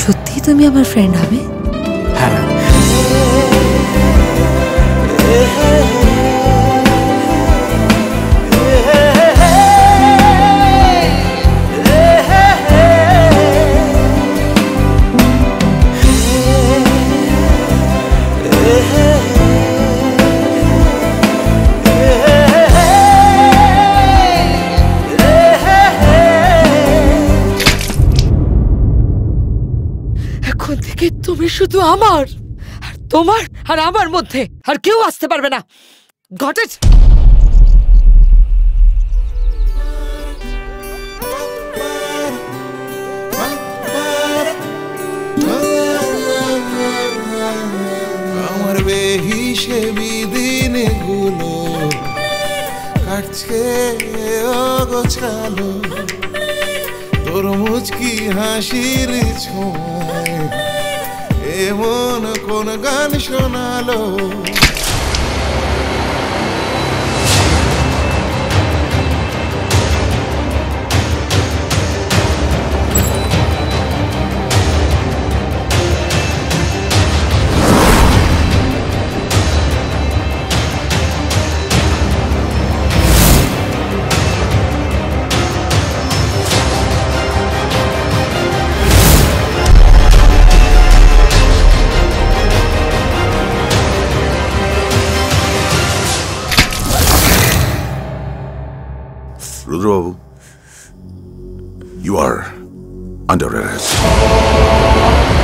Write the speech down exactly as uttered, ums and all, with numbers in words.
সত্যি তুমি আমার ফ্রেন্ড হবে? হ্যাঁ। তুমি শুধু আমার আর তোমার আর আমার মধ্যে আর কেউ আসতে পারবে না। Got it? আমার বেহিসেবি দিনগুলো কাটছে অগোছালো, তোর মুচকি হাসির ছোঁয়ায় এমন কোন গান শোনালো। Rudrababu, you are under arrest.